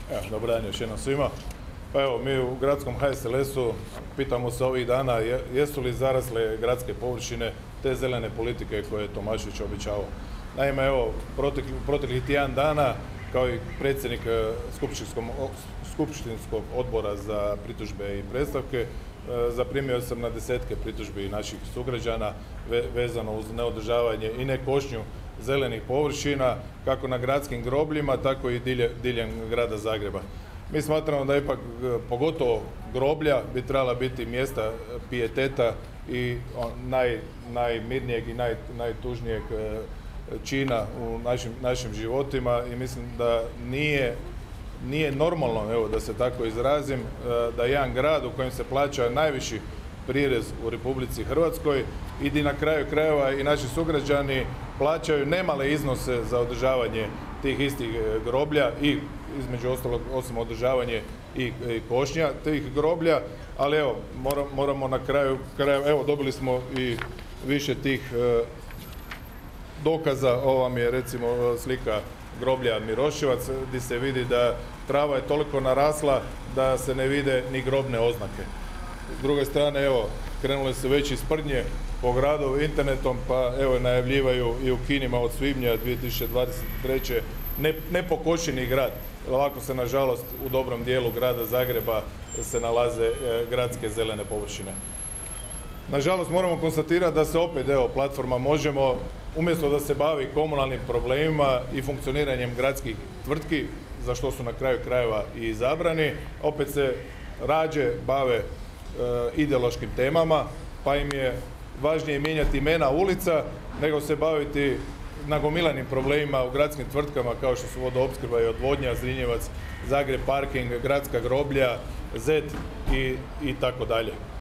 Dobar dan još jednom svima. Pa evo, mi u gradskom HSLS-u pitamo se ovih dana jesu li zarasle gradske površine te zelene politike koje je Tomašević obećavao. Naime, evo, proteklih tjedan dana, kao i predsjednik skupštinskog odbora za pritužbe i predstavke, zaprimio sam na desetke pritužbi naših sugrađana vezano uz neodržavanje i nekošnju zelenih površina, kako na gradskim grobljima, tako i diljem grada Zagreba. Mi smatramo da ipak, pogotovo groblja, bi trebala biti mjesta pijeteta i najmirnijeg i najtužnijeg čina u našim životima i mislim da nije normalno, evo da se tako izrazim, da jedan grad u kojem se plaća najviši prirez u Republici Hrvatskoj i di na kraju krajeva i naši sugrađani plaćaju nemale iznose za održavanje tih istih groblja i između ostalog osim održavanje i košnja tih groblja, ali evo moramo na kraju, evo dobili smo i više tih dokaza. Ovo vam je recimo slika groblja Miroševac gdje se vidi da trava je toliko narasla da se ne vide ni grobne oznake. S druge strane, evo, krenule su već iz sprdnje po gradu internetom, pa evo najavljivaju i u kinima od svibnja 2023. nepokošeni grad. Ovako se, nažalost, u dobrom dijelu grada Zagreba se nalaze gradske zelene površine. Nažalost, moramo konstatirati da se opet, evo, platforma Možemo, umjesto da se bavi komunalnim problemima i funkcioniranjem gradskih tvrtki, za što su na kraju krajeva i izabrani, opet se rađe bave ideološkim temama, pa im je važnije mijenjati imena ulica nego se baviti nagomilanim problemima u gradskim tvrtkama kao što su vodoopskrba i odvodnja, Zrinjevac, Zagreb, parking, gradska groblja, Zet i tako dalje.